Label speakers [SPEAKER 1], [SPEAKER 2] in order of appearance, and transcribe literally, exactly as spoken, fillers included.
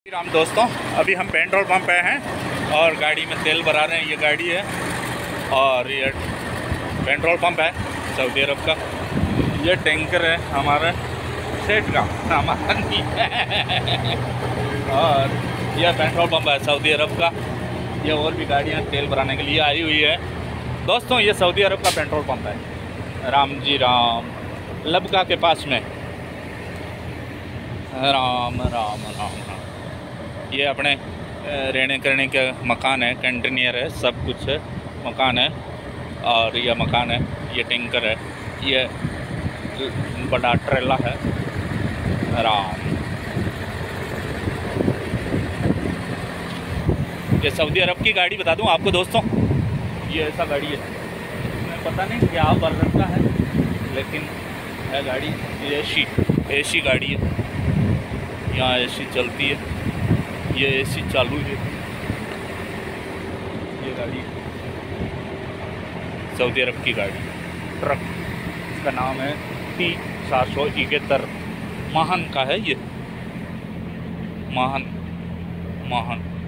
[SPEAKER 1] राम दोस्तों, अभी हम पेट्रोल पंप पे हैं और गाड़ी में तेल भरा रहे हैं। ये गाड़ी है और ये पेट्रोल पंप है सऊदी अरब का। ये टैंकर है हमारा सेठ का, हमारा नहीं है। और यह पेट्रोल पंप है सऊदी अरब का। ये और भी गाड़ियाँ तेल भराने के लिए आई हुई है। दोस्तों, ये सऊदी अरब का पेट्रोल पंप है, राम जी राम, लबका के पास में। राम राम राम राम। ये अपने रहने करने के मकान है, कंटेनर है, सब कुछ है, मकान है। और यह मकान है, ये टैंकर है, ये बड़ा ट्रेला है। राम, ये सऊदी अरब की गाड़ी बता दूं आपको दोस्तों, ये ऐसा गाड़ी है, मैं पता नहीं क्या वर्जन का है, लेकिन है गाड़ी। ये एसी एसी गाड़ी है, यहाँ एसी चलती है, ये एसी चालू है। ये गाड़ी सऊदी अरब की गाड़ी ट्रक, इसका नाम है टी सात सौ इकहत्तर, महान का है ये, महान महान।